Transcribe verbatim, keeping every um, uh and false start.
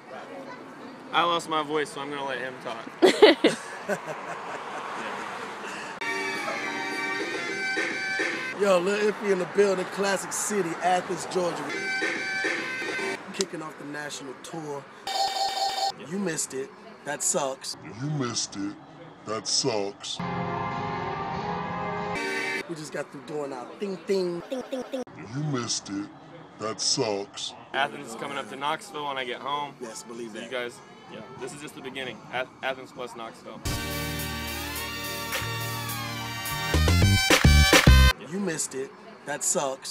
I lost my voice, so I'm gonna let him talk. Yo, Lil Iffy in the building, Classic City, Athens, Georgia. Kicking off the national tour. You missed it. That sucks. You missed it. That sucks. We just got through doing our thing, thing, thing, thing, thing. You missed it. That sucks. Athens is coming up to Knoxville when I get home. Yes, believe So that. you guys, yeah, this is just the beginning. Ath Athens plus Knoxville. You missed it. That sucks.